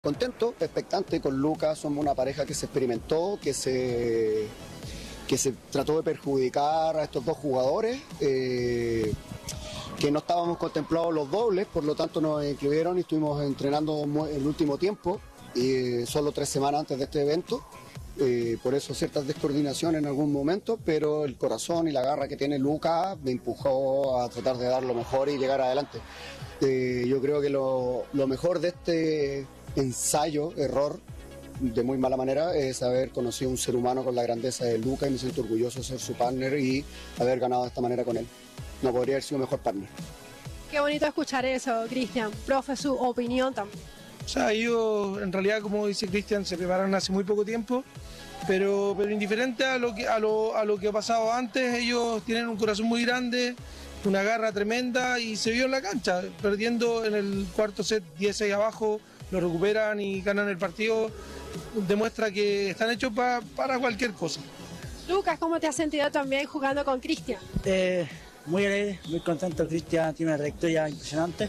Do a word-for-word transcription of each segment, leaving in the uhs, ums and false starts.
Contento, expectante con Lucas, somos una pareja que se experimentó, que se, que se trató de perjudicar a estos dos jugadores, eh, que no estábamos contemplados los dobles, por lo tanto nos incluyeron y estuvimos entrenando el último tiempo, y solo tres semanas antes de este evento, eh, por eso ciertas descoordinaciones en algún momento, pero el corazón y la garra que tiene Lucas me empujó a tratar de dar lo mejor y llegar adelante. Eh, yo creo que lo, lo mejor de este ensayo, error, de muy mala manera, es haber conocido a un ser humano con la grandeza de Lucas y me siento orgulloso de ser su partner y haber ganado de esta manera con él. No podría haber sido mejor partner. Qué bonito escuchar eso, Cristian. Profe, su opinión también. O sea, ellos en realidad, como dice Cristian, se prepararon hace muy poco tiempo, pero, pero indiferente a lo, que, a, lo, a lo que ha pasado antes, ellos tienen un corazón muy grande, una garra tremenda y se vio en la cancha, perdiendo en el cuarto set diez seis abajo, lo recuperan y ganan el partido, demuestra que están hechos pa, para cualquier cosa. Lucas, ¿cómo te has sentido también jugando con Cristian? Eh, muy alegre, muy contento. Cristian tiene una trayectoria impresionante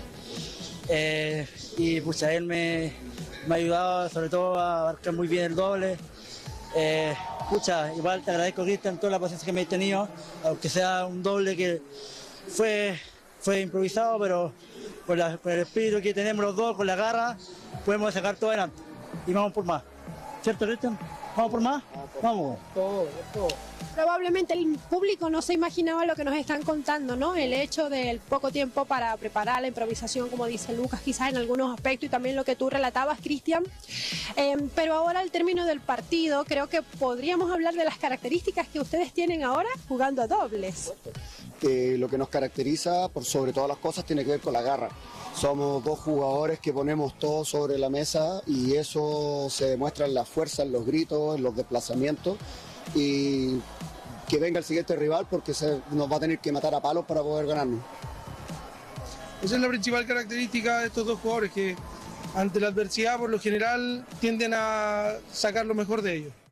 eh, y pues a él me, me ha ayudado sobre todo a abarcar muy bien el doble. Eh, pucha, igual te agradezco, Cristian, toda la paciencia que me he tenido, aunque sea un doble que fue, fue improvisado, pero con, la, con el espíritu que tenemos los dos, con la garra, podemos sacar todo adelante y vamos por más. ¿Cierto, Cristian? ¿Vamos por más? Vamos. Todo, todo. Probablemente el público no se imaginaba lo que nos están contando, ¿no? El hecho del poco tiempo para preparar la improvisación, como dice Lucas, quizás en algunos aspectos, y también lo que tú relatabas, Cristian. Eh, pero ahora, al término del partido, creo que podríamos hablar de las características que ustedes tienen ahora jugando a dobles. Eh, lo que nos caracteriza, por sobre todas las cosas, tiene que ver con la garra. Somos dos jugadores que ponemos todo sobre la mesa y eso se demuestra en la fuerza, en los gritos, en los desplazamientos, y que venga el siguiente rival porque se, nos va a tener que matar a palos para poder ganarnos. Esa es la principal característica de estos dos jugadores, que ante la adversidad por lo general tienden a sacar lo mejor de ellos.